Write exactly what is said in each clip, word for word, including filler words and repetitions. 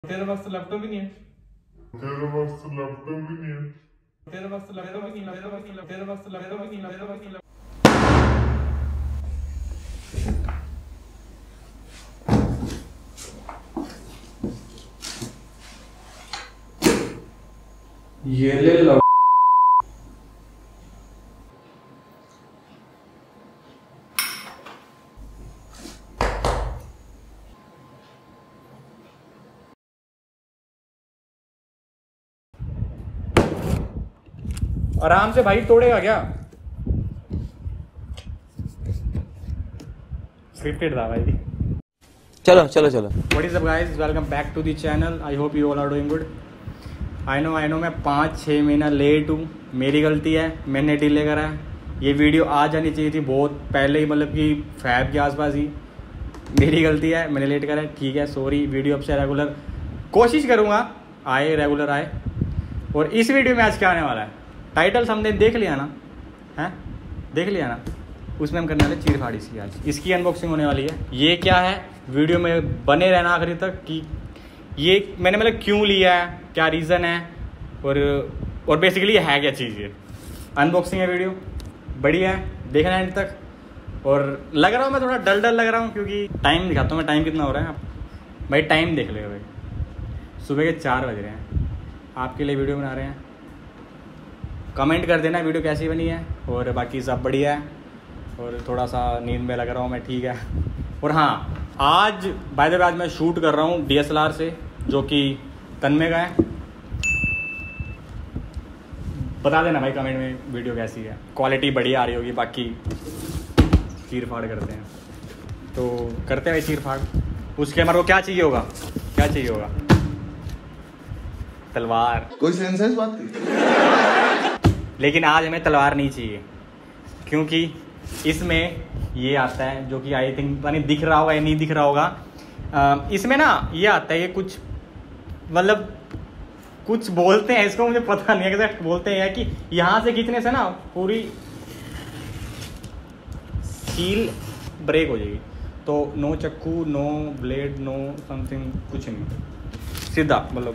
तेरे पास तो लैपटॉप भी नहीं है। तेरे पास तो लैपटॉप भी नहीं है। तेरे पास तो लैपटॉप भी नहीं है। तेरे पास तो लैपटॉप भी नहीं है। तेरे पास तो लैपटॉप ये ले लो। आराम से भाई, तोड़ेगा क्या? स्क्रिप्टेड था भाई। चलो चलो चलो what is up guys, welcome back to the channel. I hope you all are doing good. I know I know मैं पाँच छः महीना लेट हूँ, मेरी गलती है, मैंने डिले करा है। ये वीडियो आ जानी चाहिए थी बहुत पहले ही, मतलब कि फैब के आसपास ही। मेरी गलती है, मैंने लेट करा है, ठीक है, सॉरी। वीडियो अब से रेगुलर कोशिश करूँगा आए, रेगुलर आए। और इस वीडियो में आज क्या आने वाला है, टाइटल हमने देख लिया ना, हैं देख लिया ना। उसमें हम करने वाले चीर फाड़ी सी, आज इसकी अनबॉक्सिंग होने वाली है। ये क्या है, वीडियो में बने रहना आखिरी तक कि ये मैंने मतलब क्यों लिया है, क्या रीज़न है, और और बेसिकली है क्या चीज़। ये अनबॉक्सिंग है, वीडियो बढ़िया है, देखना एंड तक। और लग रहा हूँ मैं थोड़ा डल डल लग रहा हूँ क्योंकि टाइम दिखाता हूँ मैं, टाइम कितना हो रहा है भाई। टाइम देख लेगा भाई, सुबह के चार बज रहे हैं, आपके लिए वीडियो बना रहे हैं। कमेंट कर देना वीडियो कैसी बनी है, और बाकी सब बढ़िया है। और थोड़ा सा नींद में लग रहा हूँ मैं, ठीक है। और हाँ, आज बाय द वे आज मैं शूट कर रहा हूँ डी एस एल आर से, जो कि तन्मय का है। बता देना भाई कमेंट में वीडियो कैसी है, क्वालिटी बढ़िया आ रही होगी। बाकी चीर फाड़ करते हैं, तो करते हैं भाई चीर फाड़। उसके हमारे को क्या चाहिए होगा, क्या चाहिए होगा? तलवार। कोई सेंस है इस बात की? लेकिन आज हमें तलवार नहीं चाहिए, क्योंकि इसमें ये आता है जो कि आई थिंक पता नहीं दिख रहा होगा या नहीं दिख रहा होगा। आ, इसमें ना ये आता है, ये कुछ मतलब कुछ बोलते हैं इसको, मुझे पता नहीं है कैसे बोलते हैं, कि यहाँ से खींचने से ना पूरी सील ब्रेक हो जाएगी। तो नो चक्कू, नो ब्लेड, नो समथिंग, कुछ नहीं, सीधा मतलब।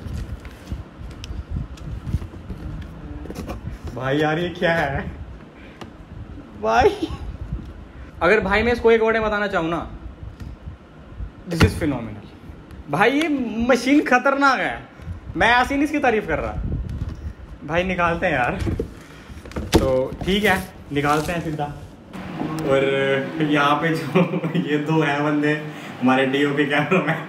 भाई यार ये क्या है भाई? अगर भाई मैं इसको एक वर्ड में बताना चाहूँ ना, दिस इज फिनोमिनल। भाई ये मशीन खतरनाक है, मैं ऐसी नहीं इसकी तारीफ कर रहा भाई। निकालते हैं यार, तो ठीक है निकालते हैं सीधा। और यहाँ पे जो ये दो हैं बंदे, हमारे डी ओ पी कैमरा में,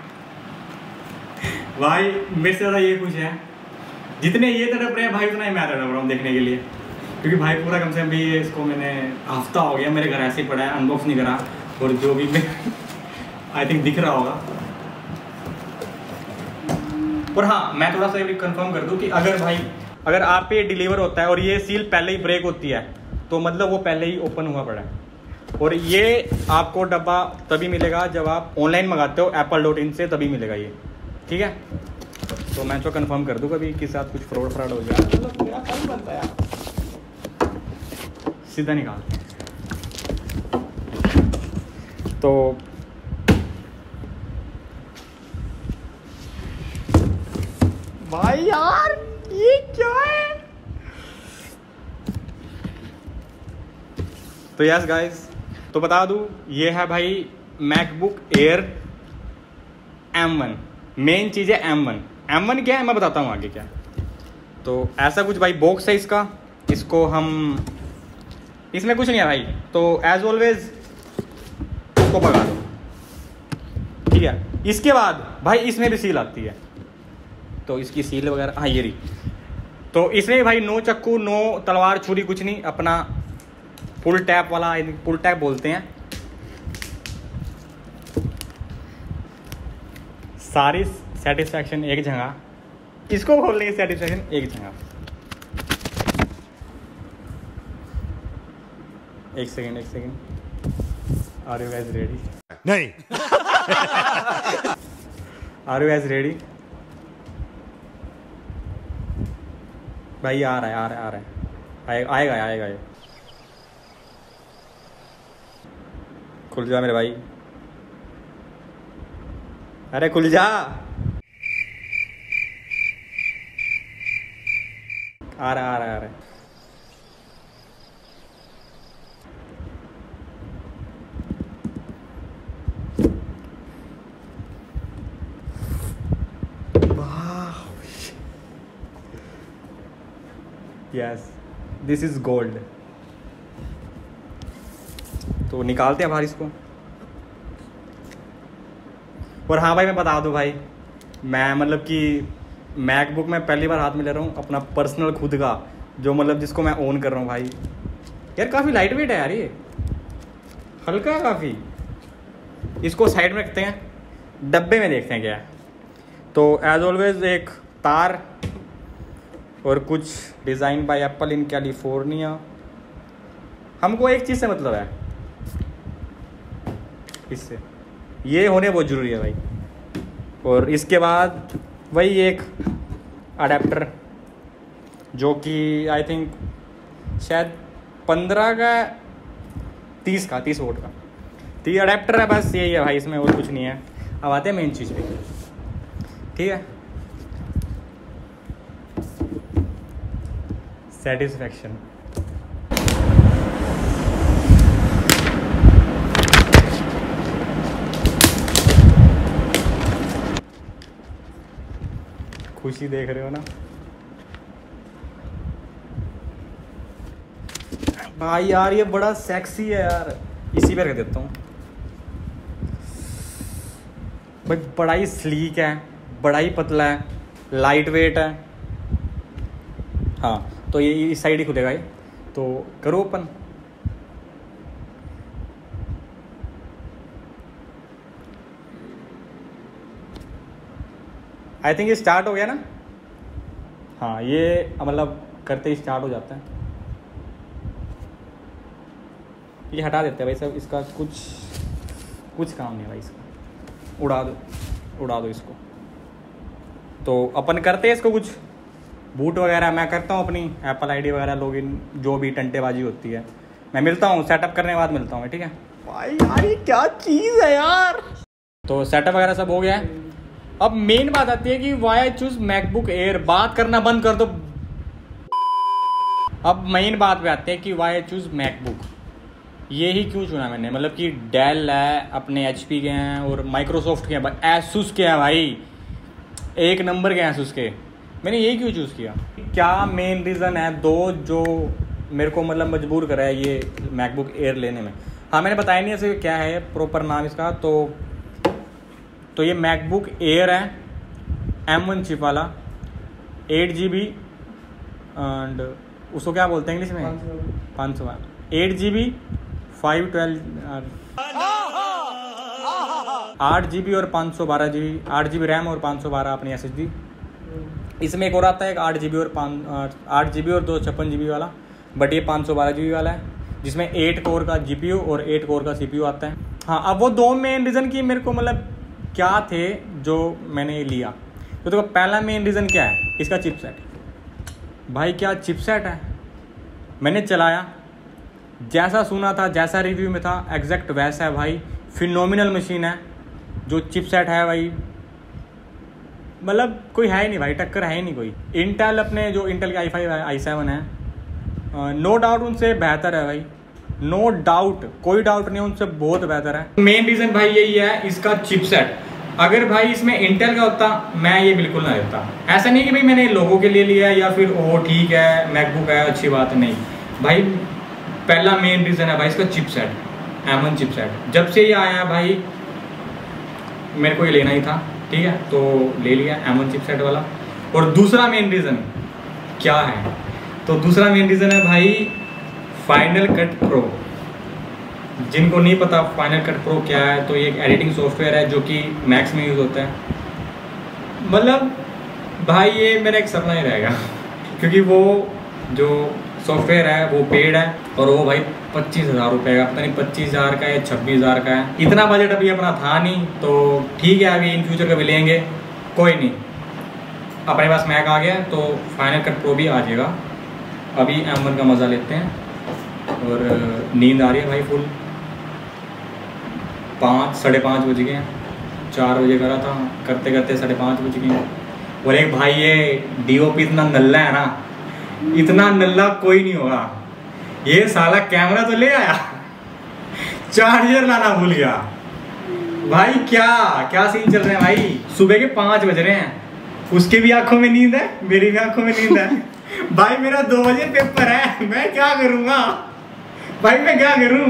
भाई मेरे से ज़्यादा ये खुश है। जितने ये तड़प रहे हैं भाई, उतना ही मैं तड़प रहा हूँ देखने के लिए, क्योंकि भाई पूरा कम से कम भी इसको मैंने हफ्ता हो गया मेरे घर ऐसे ही पड़ा है, अनबॉक्स नहीं करा। और जो भी मैं आई थिंक दिख रहा होगा। और हाँ, मैं थोड़ा सा ये भी कंफर्म कर दूं कि अगर भाई अगर आप पे डिलीवर होता है और ये सील पहले ही ब्रेक होती है, तो मतलब वो पहले ही ओपन हुआ पड़ा है। और ये आपको डब्बा तभी मिलेगा जब आप ऑनलाइन मंगाते हो एप्पल डॉट इन से, तभी मिलेगा ये, ठीक है। तो मैं तो कंफर्म कर दूं कभी किसी साथ कुछ फ्रॉड फ्रॉड हो जाए, मतलब मेरा कल बनता है यार। सीधा निकाल तो भाई यार ये क्या है? तो यस गाइस, तो बता दूं ये है भाई MacBook Air M one. Main चीज़ है एम वन। एम वन क्या है मैं बताता हूँ आगे क्या। तो ऐसा कुछ भाई बॉक्स है इसका, इसको हम, इसमें कुछ नहीं है भाई, तो एज ऑलवेज इसको भगा दो, ठीक है। इसके बाद भाई इसमें भी सील आती है, तो इसकी सील वगैरह, हाँ ये रही। तो इसमें भाई नो चक्कू, नो तलवार, छुरी, कुछ नहीं, अपना फुल टैप वाला, फुल टैप बोलते हैं। सारी सेटिस्फैक्शन एक जगह, इसको बोल रही है सेटिस्फैक्शन एक जगह। एक सेकेंड एक second are you guys ready? नहीं। Are you guys ready? भाई आ रहा है आ रहा है आ रहा है आए, आएगा आएगा ये। खुल जा मेरे भाई, अरे खुल जा। आ रहा आ रहा आ रहा यस दिस इज गोल्ड। तो निकालते हैं बाहर इसको। और हाँ भाई मैं बता दूं भाई, मैं मतलब कि मैकबुक में पहली बार हाथ में ले रहा हूँ अपना पर्सनल खुद का, जो मतलब जिसको मैं ओन कर रहा हूँ भाई। यार काफ़ी लाइट वेट है यार, ये हल्का है काफ़ी। इसको साइड में रखते हैं, डब्बे में देखते हैं क्या है। तो एज ऑलवेज एक तार और कुछ design by Apple in California. हमको एक चीज़ से मतलब है, इससे ये होने बहुत ज़रूरी है भाई। और इसके बाद वही एक अडेप्टर जो कि आई थिंक शायद पंद्रह का तीस का तीस वोल्ट का तो ये अडेप्टर है, बस यही है भाई, इसमें और कुछ नहीं है। अब आते हैं मेन चीज़ पे, ठीक है। सेटिस्फैक्शन। खुशी देख रहे हो ना भाई यार, ये बड़ा सेक्सी है यार, इसी पे रख देता हूँ भाई। बड़ा ही स्लीक है, बड़ा ही पतला है, लाइट वेट है। हाँ तो ये इस साइड ही खुलेगा ये, तो करो ओपन। आई थिंक ये स्टार्ट हो गया ना। हाँ ये मतलब करते ही स्टार्ट हो जाता है। ये हटा देते हैं भाई सब, इसका कुछ कुछ काम नहीं है भाई इसका, उड़ा दो उड़ा दो इसको। तो अपन करते हैं इसको कुछ बूट वगैरह मैं करता हूँ, अपनी एप्पल आईडी वगैरह लॉगिन जो भी टंटेबाजी होती है मैं मिलता हूँ, सेटअप करने के बाद मिलता हूँ, ठीक है भाई। यार ये क्या चीज़ है यार। तो सेटअप वगैरह सब हो गया है। अब मेन बात आती है कि why I choose MacBook Air. बात करना बंद कर दो। अब मेन बात पे आते हैं कि वाई आई चूज मैकबुक। ये ही क्यों चुना मैंने, मतलब कि डेल है, अपने एच पी के हैं और माइक्रोसॉफ्ट के हैं, एसूस के हैं भाई, एक नंबर के एसूस के। मैंने यही क्यों चूज़ किया, क्या मेन रीज़न है दो जो मेरे को मतलब मजबूर करा है ये मैकबुक एयर लेने में। हाँ मैंने बताया नहीं ऐसे क्या है प्रॉपर नाम इसका। तो तो ये मैकबुक एयर है, एम वन चिप वाला, एट जी बी एंड उसको क्या बोलते हैं इंग्लिश में, पाँच सौ वाला, eight G B five twelve आठ जी बी और पाँच सौ बारह जी बी, आठ जी बी रैम और पाँच सौ बारह अपनी एस एस डी। इसमें एक और आता है एक आठ जी बी और पाँच आठ जी बी और दो छप्पन जी बी वाला, बट ये पाँच सौ बारह जी बी वाला है जिसमें एट कोर का जी पी यू और एट कोर का सी पी यू आता है। हाँ अब वो दो मेन रीज़न की मेरे को मतलब क्या थे जो मैंने लिया। तो देखो पहला मेन रीज़न क्या है, इसका चिपसेट। भाई क्या चिपसेट है, मैंने चलाया जैसा सुना था जैसा रिव्यू में था एग्जैक्ट वैसा है भाई। फिनोमिनल मशीन है, जो चिपसेट है भाई मतलब कोई है ही नहीं भाई, टक्कर है ही नहीं कोई। इंटेल अपने जो इंटेल के आई फाइव आई सेवन है, नो डाउट उनसे बेहतर है भाई, नो डाउट, कोई डाउट नहीं, उनसे बहुत बेहतर है। मेन रीज़न भाई यही है इसका चिपसेट। अगर भाई इसमें इंटेल का होता मैं ये बिल्कुल ना लेता। ऐसा नहीं कि भाई मैंने लोगों के लिए लिया या फिर ओ ठीक है मैकबुक है अच्छी बात नहीं भाई। पहला मेन रीज़न है भाई इसका चिपसेट, एम वन चिपसेट। जब से ये आया है भाई मेरे को ये लेना ही था, ठीक है तो ले लिया एम वन चिपसेट वाला। और दूसरा मेन रीज़न क्या है, तो दूसरा मेन रीज़न है भाई फाइनल कट प्रो। जिनको नहीं पता फाइनल कट प्रो क्या है, तो ये एक एडिटिंग सॉफ्टवेयर है जो कि मैक्स में यूज़ होता है। मतलब भाई ये मेरा एक सपना ही रहेगा क्योंकि वो जो सॉफ्टवेयर है वो पेड है और वो भाई पच्चीस हज़ार रुपये का, पता नहीं पच्चीस हज़ार का या छब्बीस हज़ार का है। इतना बजट अभी अपना था नहीं, तो ठीक है अभी इन फ्यूचर कभी लेंगे, कोई नहीं। अपने पास मैक आ गया तो फाइनल कट प्रो भी आ जाएगा। अभी एम वन का मज़ा लेते हैं। और नींद आ रही है भाई फुल, पाँच साढ़े पाँच बज गए हैं, चार बजे करा था, करते करते साढ़े पाँच बज गए। और एक भाई ये डी ओ पी इतना नल्ला है ना, इतना नल्ला कोई नहीं होगा। ये साला कैमरा तो ले आया, चार्जर लाना भूल गया। भाई क्या क्या सीन चल रहे हैं भाई। सुबह के पांच बज रहे हैं, उसकी भी आंखों में नींद है, मेरी भी आंखों में नींद है। भाई मेरा दो बजे पेपर है, मैं क्या करूंगा भाई, मैं क्या करूं।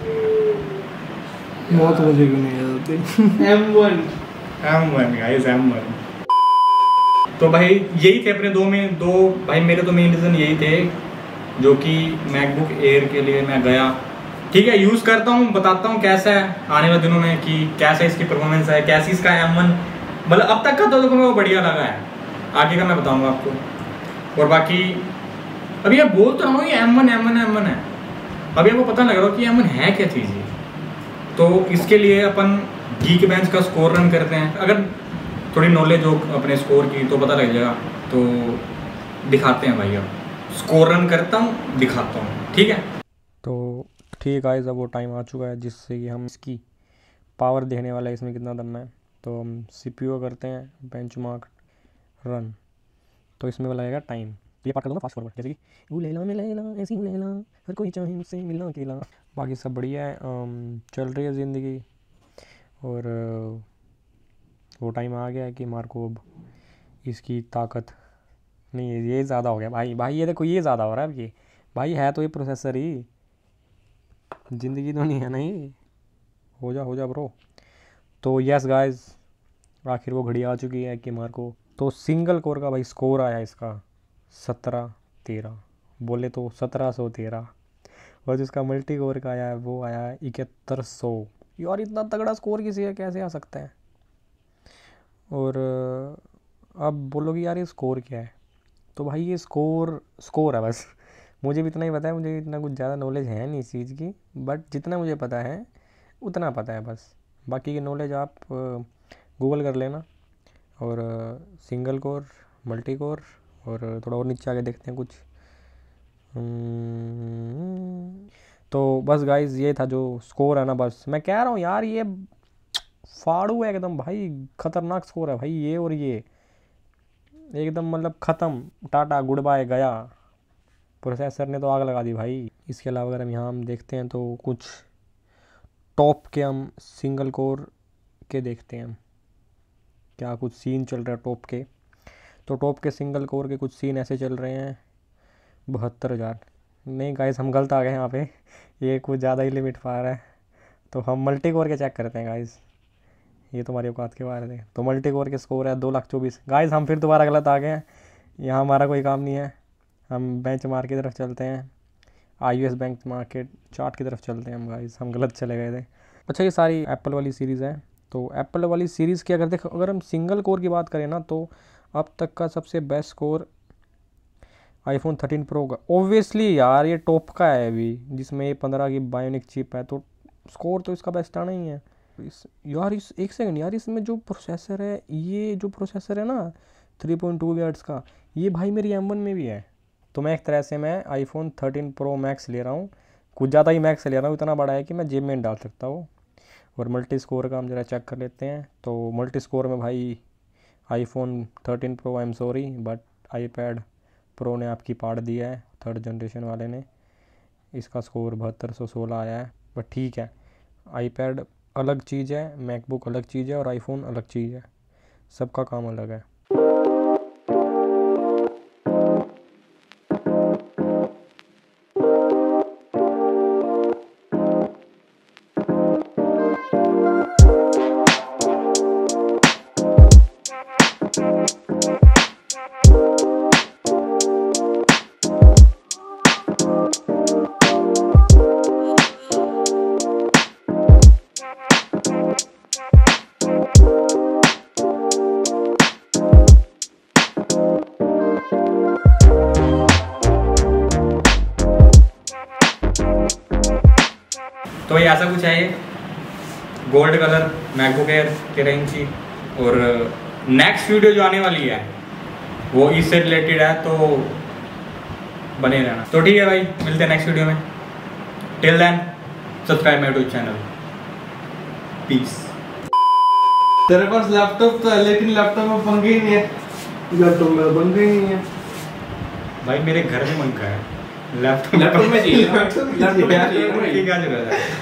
बहुत मजे क्यों नहीं आते। M one M one guys, M one. तो भाई यही थे अपने दो में दो भाई मेरे तो मेन रीजन यही थे, जो कि मैकबुक एयर के लिए मैं गया। ठीक है, यूज करता हूँ, बताता हूँ कैसा है आने वाले दिनों में, कि कैसा इसकी परफॉर्मेंस है, कैसी इसका एम वन, मतलब अब तक का तो देखो वो बढ़िया लगा है, आगे का मैं बताऊंगा आपको। और बाकी अभी मैं बोल तो रहा हूँ ये M one M one M one है, अभी आपको पता लग रहा हो कि एम वन है क्या चीज़ है। तो इसके लिए अपन गीक बेंच का स्कोर रन करते हैं। अगर थोड़ी नॉलेज हो अपने स्कोर की तो पता लग जाएगा, तो दिखाते हैं भाई। अब स्कोर रन करता हूँ, दिखाता हूँ, ठीक है। तो ठीक है गाइस, अब वो टाइम आ चुका है जिससे कि हम इसकी पावर देखने वाला है, इसमें कितना दम है। तो हम सीपीयू करते हैं बेंचमार्क रन, तो इसमें लगेगा टाइम। ये पार्ट कर दूँगा फास्ट फॉरवर्ड, जैसे कि वो लेला में लेला ऐसी लेला हर कोई चाहे मुझसे मिलना अकेला। बाकी सब बढ़िया है, चल रही है ज़िंदगी। और वो टाइम आ गया है कि मार्को अब इसकी ताकत नहीं है, ये ज़्यादा हो गया भाई। भाई ये देखो, ये ज़्यादा हो रहा है अब। ये भाई है तो ये प्रोसेसर ही, ज़िंदगी तो नहीं है। नहीं हो जा हो जा ब्रो। तो यस गाइस, आखिर वो घड़ी आ चुकी है कि मार्को तो सिंगल कोर का भाई स्कोर आया इसका सत्रह तेरह, बोले तो सत्रह सौ तेरह। और जिसका मल्टी कोर का आया है वो आया है इकहत्तर सौ। यार इतना तगड़ा स्कोर किसी का कैसे आ सकता है। और अब बोलोगे यार ये स्कोर क्या है, तो भाई ये स्कोर स्कोर है बस। मुझे भी इतना ही पता है, मुझे इतना कुछ ज़्यादा नॉलेज है नहीं इस चीज़ की, बट जितना मुझे पता है उतना पता है बस। बाकी की नॉलेज आप गूगल कर लेना। और सिंगल कोर, मल्टी कोर, और थोड़ा और नीचे आके देखते हैं कुछ। तो बस गाइज ये था जो स्कोर है ना, बस मैं कह रहा हूँ यार ये फाड़ू है एकदम भाई, ख़तरनाक स्कोर है भाई ये। और ये एकदम मतलब ख़त्म, टाटा गुड बाय गया। प्रोसेसर ने तो आग लगा दी भाई। इसके अलावा अगर हम यहाँ हम देखते हैं तो कुछ टॉप के हम सिंगल कोर के देखते हैं हम क्या कुछ सीन चल रहा है टॉप के। तो टॉप के सिंगल कोर के कुछ सीन ऐसे चल रहे हैं। बहत्तर हज़ार नहीं गाइस, हम गलत आ गए यहाँ पे, ये कुछ ज़्यादा ही लिमिट पा रहा है। तो हम मल्टी कोर के चेक करते हैं गाइस, ये तुम्हारी औकात के बारे में। तो मल्टी कोर के स्कोर है दो लाख चौबीस। गाइस हम फिर दोबारा गलत आ गए हैं, यहाँ हमारा कोई काम नहीं है। हम बेंच मार्क की तरफ चलते हैं, I U S bank market chart की तरफ चलते हैं हम गाइस, हम गलत चले गए थे। अच्छा ये सारी एप्पल वाली सीरीज़ है। तो एप्पल वाली सीरीज़ की अगर देख अगर हम सिंगल कोर की बात करें ना, तो अब तक का सबसे best score iPhone thirteen pro का। ओब्वियसली यार ये टॉप का है अभी, जिसमें ये पंद्रह की बायोनिक चिप है, तो स्कोर तो इसका बेस्ट आना ही है। इस यार इस एक सेकंड यार, इसमें जो प्रोसेसर है, ये जो प्रोसेसर है ना थ्री पॉइंट टू गीगाहर्ट्ज़ का, ये भाई मेरी एम वन में भी है। तो मैं एक तरह से मैं आईफोन थर्टीन प्रो मैक्स ले रहा हूँ, कुछ ज़्यादा ही मैक्स ले रहा हूँ, इतना बड़ा है कि मैं जेब में डाल सकता हूँ। और मल्टी स्कोर का हम ज़रा चेक कर लेते हैं। तो मल्टी स्कोर में भाई iPhone thirteen pro, I am sorry but iPad pro ने आपकी पाड़ दिया है, थर्ड जनरेशन वाले ने। इसका स्कोर बहत्तर सौ सोलह आया है, बट ठीक है। आईपैड अलग चीज़ है, मैकबुक अलग चीज़ है, और आईफोन अलग चीज़ है, सबका काम अलग है। तो ये ऐसा कुछ है, ये गोल्ड कलर मैकबुक एयर तेरह इंची। और नेक्स्ट वीडियो जो आने वाली है वो इससे रिलेटेड है, तो बने रहना। तो ठीक है भाई, मिलते हैं नेक्स्ट वीडियो में। Till then subscribe my YouTube channel. Peace. तेरे पास लैपटॉप तो है, लेकिन लैपटॉप में पंखे ही नहीं है। लैपटॉप में पंखे ही नहीं है भाई मेरे घर में मंगा है लैपटॉप लैपटॉप में चाहिए, लैपटॉप में चाहिए। क्या जरूरत है